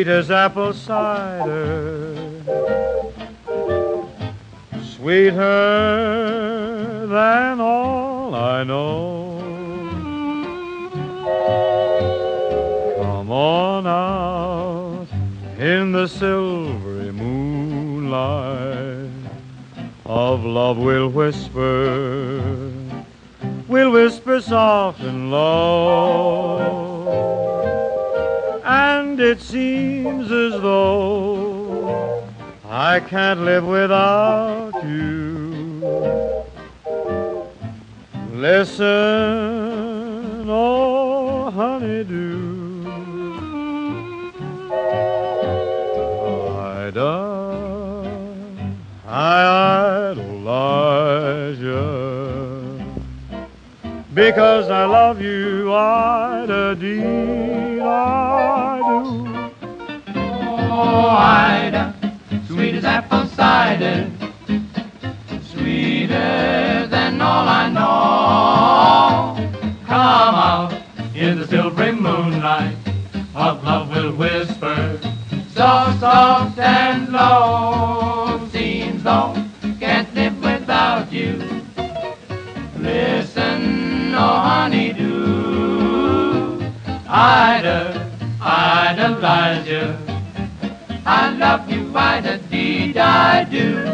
sweet as apple cider, sweeter than all I know. Come on out in the silvery moonlight, of love we'll whisper soft and low, and it seems as though I can't live without you. Listen, oh honeydew, I idolize you, because I love you, Ida-dee, I do. Oh, Ida, sweet as apple cider, sweeter than all I know. Come out in the silvery moonlight, of love will whisper, soft, soft and low. Seems though can't live without you. Listen, oh honeydew, Ida, idolize you. I love you, Ida-dee, I do.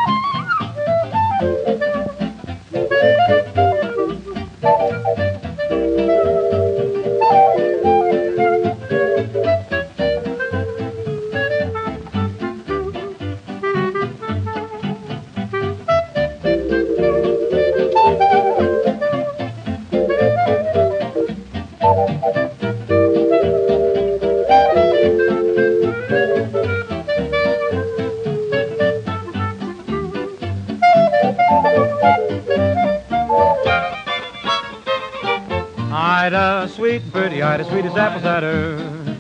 Ida, sweet and pretty Ida, sweet as apple cider,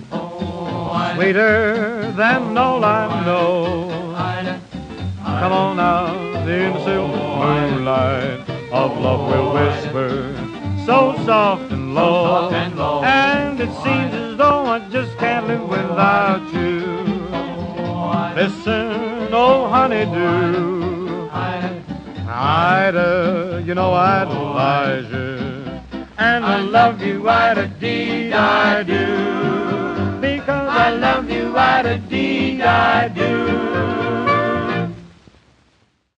sweeter than all I know. Come on now, in the silver moonlight, of love will whisper, so soft and low, and it seems as though I just can't live without you. Listen, oh honeydew, Ida, you know I idolize you, and I love you, Ida-dee, I do, because I love you, Ida-dee, I do.